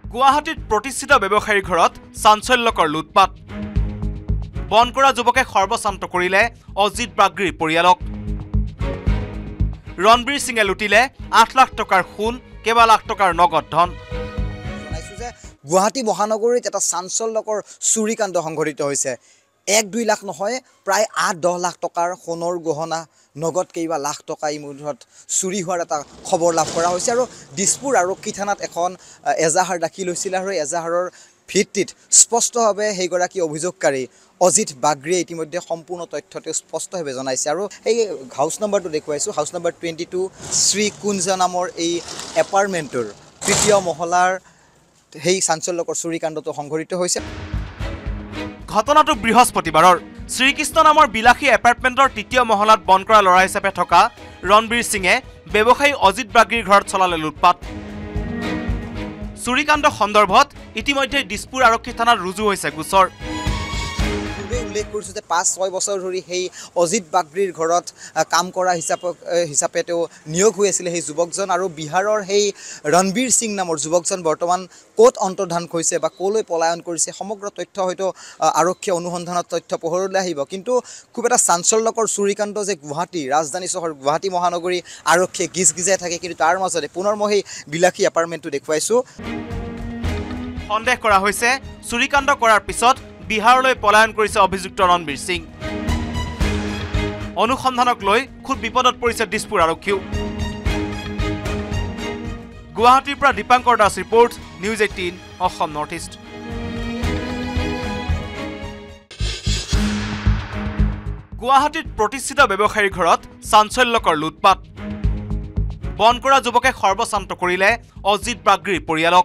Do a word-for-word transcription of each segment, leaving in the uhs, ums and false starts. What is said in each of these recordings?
গুৱাহাটীত প্ৰতিষ্ঠিত ব্যৱসায়ীৰ ঘৰত চাঞ্চল্যকৰ লুটপাট বন কৰা যুৱকে সৰ্বশান্ত কৰিলে অজিত বাগৰীৰ পৰিয়ালক ৰণবীৰ সিঙে লুটিলে আঠ লাখ টকাৰ সোণ কেবা লাখ টকাৰ নগদ ধন গুৱাহাটী মহানগৰীত এটা চাঞ্চল্যকৰ চুৰিকাণ্ড সংঘটিত হৈছে এক দুই লাখ নহয় প্ৰায় আঠ দহ লাখ টকাৰ সোণৰ গহনা নগদ কেইবা লাখ টকা এই মুহূৰ্তত চুৰি হোৱাৰ এটা খবৰ লাভ কৰা হৈছে আৰু দিছপুৰ আৰক্ষী থানাত এখন এজাহাৰ দাখিল হৈছিল আৰু এজাহাৰৰ ভিত্তিত স্পষ্টভাৱে সেইগৰাকী অভিযোগকাৰী অজিত বাগৰীয়ে ইতিমধ্যে সম্পূৰ্ণ তথ্যটো স্পষ্টভাৱে জনাইছে আৰু এই হাউচ নম্বৰটো দেখুৱাইছোঁ house number twenty two Shri Kunj নামৰ এই এপাৰ্টমেণ্টৰ তৃতীয় মহলাৰ সেই চাঞ্চল্যকৰ চুৰিকাণ্ডটো সংঘটিত হৈছে ঘটনাটো বৃহস্পতিবাৰৰ শ্ৰীকৃষ্ণ নামৰ বিলাসী এপাৰ্টমেণ্টৰ তৃতীয় মহলাত বন কৰা লৰা হিচাপে থকা ৰণবীৰ সিঙে ব্যৱসায়ী অজিত বাগৰীৰ ঘৰত চলালে লুটপাট চুৰিকাণ্ড সন্দৰ্ভত ইতিমধ্যে দিছপুৰ আৰক্ষী থানাত ৰুজু হৈছে গোচৰ উল্লেখ কৰিছোঁ যে পাঁচ ছয় বছৰ ধৰি সেই অজিত বাগৰীৰ ঘৰত কাম কৰা হিচাপে হিচাপে তেওঁ নিয়োগ হৈ আছিলে সেই যুৱকজন আৰু বিহাৰৰ সেই ৰণবীৰ সিং নামৰ যুৱকজন বৰ্তমান ক'ত অন্তৰ্ধান হৈছে বা ক'লৈ পলায়ন কৰিছে সমগ্ৰ তথ্য হয়তো আৰক্ষী অনুসন্ধানত তথ্য পোহৰলৈ আহিব কিন্তু খুব এটা চাঞ্চল্যকৰ চুৰিকাণ্ড যে গুৱাহাটী ৰাজধানী চহৰ গুৱাহাটী মহানগৰী আৰক্ষীয়ে গিজ গিজাই থাকে কিন্তু তাৰ মাজতে পুনৰ মই সেই বিলাসী এপাৰ্টমেণ্টটো দেখুৱাইছোঁ সন্দেহ কৰা হৈছে চুৰিকাণ্ড কৰাৰ পিছত বিহাৰলৈ পলায়ন কৰিছে অভিযুক্ত ৰণবীৰ সিং অনুসন্ধানক লৈ খুব বিপদত পৰিছে দিছপুৰ আৰক্ষীও গুৱাহাটীৰ পৰা Dipankar Das report news eighteen Assam north east গুৱাহাটীত প্ৰতিষ্ঠিত ব্যৱসায়ীৰ ঘৰত চাঞ্চল্যকৰ লুটপাট বন কৰা যুৱকে সৰ্বশান্ত কৰিলে অজিত বাগৰীৰ পৰিয়ালক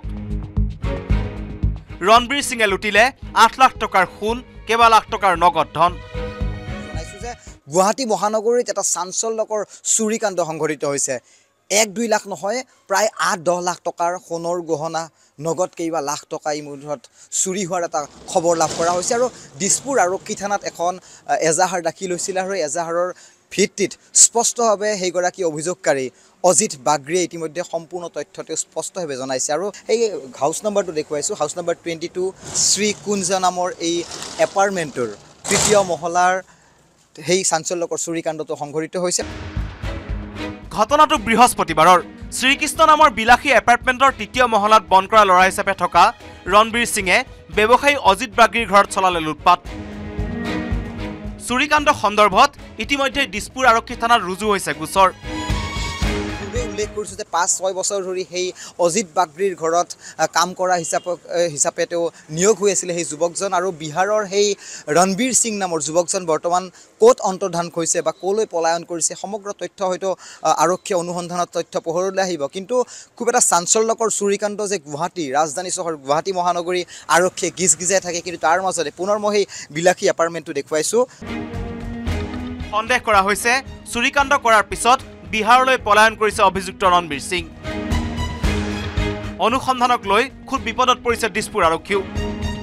ৰণবীৰ সিঙে লুটিলে আঠ লাখ টকাৰ সোণ কেবা লাখ টকাৰ নগদ ধন গুৱাহাটী মহানগৰীত এটা চাঞ্চল্যকৰ চুৰিকাণ্ড সংঘটিত হৈছে এক দুই লাখ নহয় প্ৰায় আঠ দহ লাখ টকাৰ সোণৰ গহনা নগদ কেইবা লাখ টকা এই মুহূৰ্তত চুৰি হোৱাৰ এটা খবৰ লাভ কৰা হৈছে আৰু দিছপুৰ আৰক্ষী থানাত এখন এজাহাৰ দাখিল হৈছিল আৰু এজাহাৰৰ ভিত্তিত স্পষ্টভাৱে সেইগৰাকী অভিযোগকাৰী অজিত বাগৰীয়ে ইতিমধ্যে সম্পূৰ্ণ তথ্যটো স্পষ্টভাৱে জনাইছে আৰু এই হাউচ নম্বৰটো দেখুৱাইছোঁ house number twenty two Shri Kunj নামৰ এই এপাৰ্টমেণ্টৰ তৃতীয় মহলাৰ সেই চাঞ্চল্যকৰ চুৰিকাণ্ডটো সংঘটিত হৈছে ঘটনাটো বৃহস্পতিবাৰৰ শ্ৰীকৃষ্ণ নামৰ বিলাসী এপাৰ্টমেণ্টৰ তৃতীয় মহলাত বন কৰা লৰা হিচাপে থকা ৰণবীৰ সিঙে ব্যৱসায়ী অজিত বাগৰীৰ ঘৰত চলালে লুটপাট চুৰিকাণ্ড সন্দৰ্ভত ইতিমধ্যে দিছপুৰ আৰক্ষী থানাত ৰুজু হৈছে গোচৰ উল্লেখ কৰিছোঁ যে পাঁচ ছয় বছৰ ধৰি সেই অজিত বাগৰীৰ ঘৰত কাম কৰা হিচাপে হিচাপে তেওঁ নিয়োগ হৈ আছিলে সেই যুৱকজন আৰু বিহাৰৰ সেই ৰণবীৰ সিং নামৰ যুৱকজন বৰ্তমান ক'ত অন্তৰ্ধান হৈছে বা ক'লৈ পলায়ন কৰিছে সমগ্ৰ তথ্য হয়তো আৰক্ষী অনুসন্ধানত তথ্য পোহৰলৈ আহিব কিন্তু খুব এটা চাঞ্চল্যকৰ চুৰিকাণ্ড যে গুৱাহাটী ৰাজধানী চহৰ গুৱাহাটী মহানগৰী আৰক্ষীয়ে গিজ গিজাই থাকে কিন্তু তাৰ মাজতে পুনৰ মই সেই বিলাসী এপাৰ্টমেণ্টটো দেখুৱাইছোঁ সন্দেহ কৰা হৈছে চুৰিকাণ্ড কৰাৰ পিছত বিহাৰলৈ পলায়ন কৰিছে অভিযুক্ত ৰণবীৰ সিং অনুসন্ধানক লৈ খুব বিপদত পৰিছে দিছপুৰ আৰক্ষীও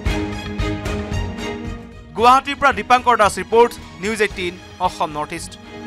গুৱাহাটীৰ পৰা Dipankar Das report news eighteen Assam north east